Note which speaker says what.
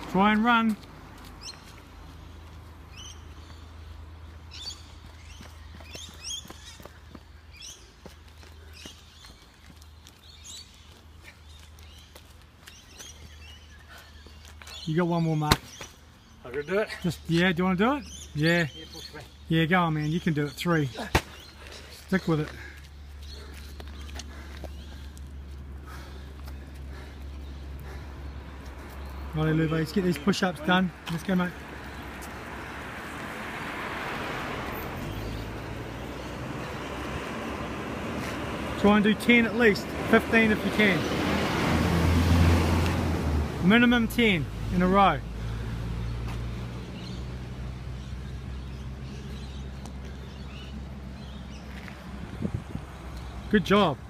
Speaker 1: Try and run. You got one more, Mark.
Speaker 2: I'm gonna do it.
Speaker 1: Just, yeah, do you want to do it? Yeah.
Speaker 2: Yeah, push me.
Speaker 1: Yeah, go on, man. You can do it. 3. Stick with it. Righty, Luve, let's get these push-ups done. Let's go, mate. Try and do 10 at least. 15 if you can. Minimum 10 in a row. Good job.